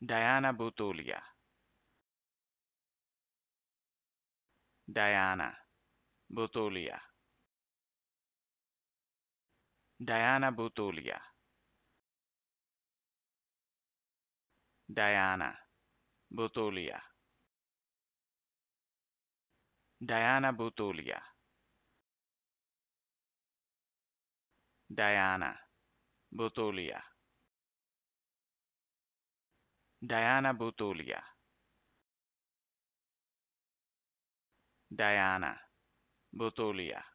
Dajana Butulija. Dajana Butulija. Dajana Butulija. Dajana Butulija. Dajana Butulija. Dajana Butulija. Dajana Butulija. Dajana Butulija.